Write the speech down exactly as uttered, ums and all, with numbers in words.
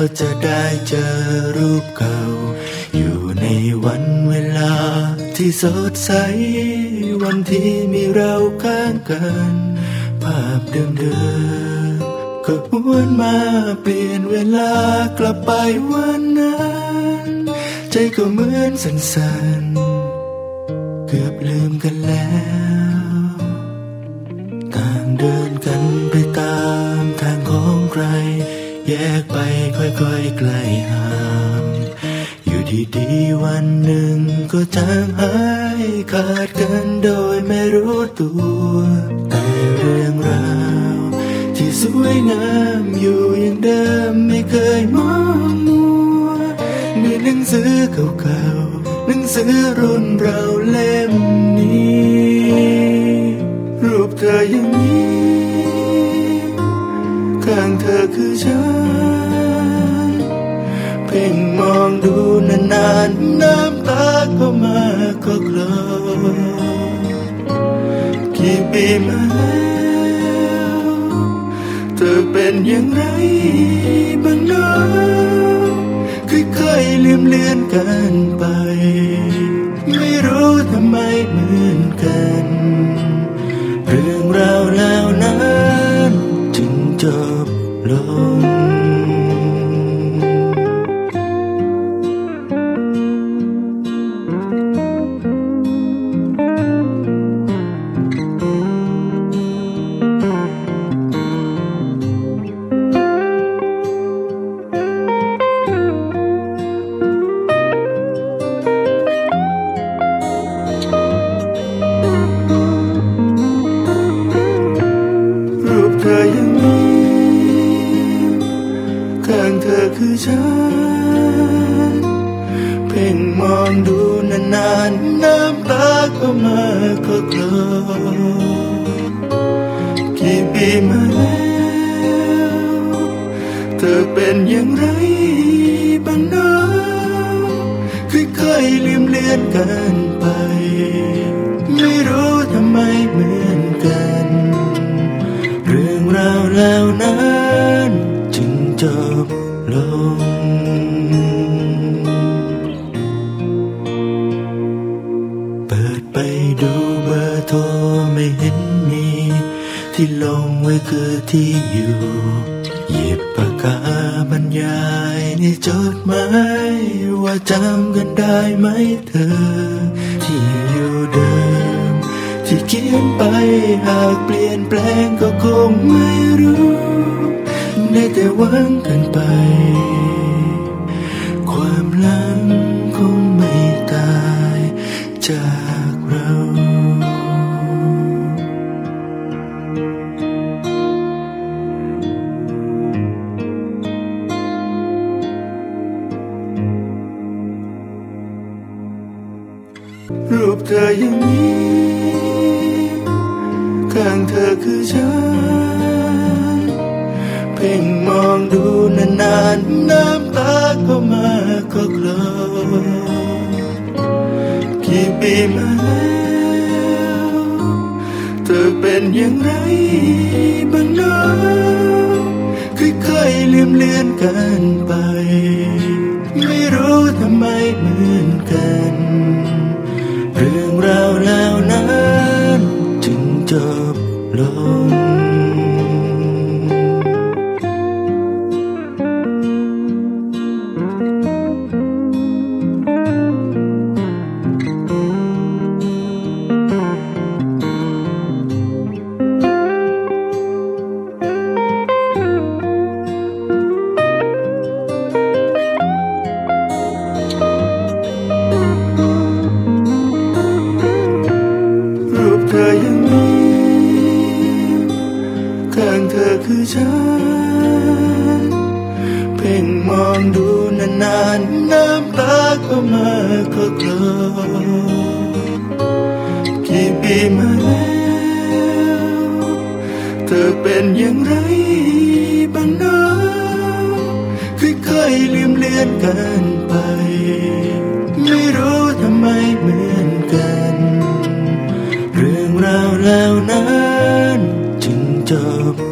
จะได้เจอรูปเก่าอยู่ในวันเวลาที่สดใสวันที่มีเราข้างกันภาพเดิมๆก็หวนมาเปลี่ยนเวลากลับไปวันนั้นใจก็เหมือนสั่นๆเกือบลืมกันแล้วต่างเดินกันไปตามทางของใครแยกไปค่อยๆไกลห่างอยู่ดีๆวันหนึ่งก็จางหายขาดกันโดยไม่รู้ตัวแต่เรื่องราวที่สวยงามอยู่อย่างเดิมไม่เคยมองมัวในหนังสือเก่าๆหนังสือรุ่นเราเล่มนี้รูปเธอยังมีข้างเธอคือฉันเพ่งมองดูนานๆน้ำตาก็มาก็กลอกี่ปีมาแล้วเธอเป็นอย่างไรบ้างเนาะค่อยๆลืมเลือนกันไปไม่รู้ทำไมเหมือนกันเรื่องราวแล้วนั้นจึงจบลงเธอยังมีข้างเธอคือฉันเพ่งมองดูนานๆน้ำตาก็มาก็กลอกี่ปีมาแล้วเธอเป็นอย่างไรบ้างเนาะค่อยๆลืมเลือนกันไปไม่รู้ทำไมเหมือนกันเรื่องราวแล้วนั้นจึงจบลงเปิดไปดูเบอร์โทรไม่เห็นมีที่ลงไว้คือที่อยู่หยิบปากกาบรรยายในจดหมายว่าจำกันได้ไหมเธอที่อยู่เดิมที่เขียนไปหากเปลี่ยนแปลงก็คงไม่รู้ได้แต่หวังกันไปความหลังคงไม่ตายจากเรารูปเธอยังมีข้างเธอคือฉันเพ่งมองดูนานๆน้ำตาก็มาก็กลอกี่ปีมาแล้วเธอเป็นอย่างไรบ้างเนาะค่อยๆลืมเลือนกันไปไม่รู้ทำไมเหมือนกันเรื่องราวแล้วนั้นจึงจบลงเธอยังมีข้างเธอคือฉันเพ่งมองดูนานๆน้ำตาก็มาก็กลอกี่ปีมาแล้วเธอเป็นอย่างไรบ้างเนาะค่อยๆลืมเลือนกันไปไม่รู้ทำไมเหมือนกันเรื่องราวแล้วนั้นจึงจบ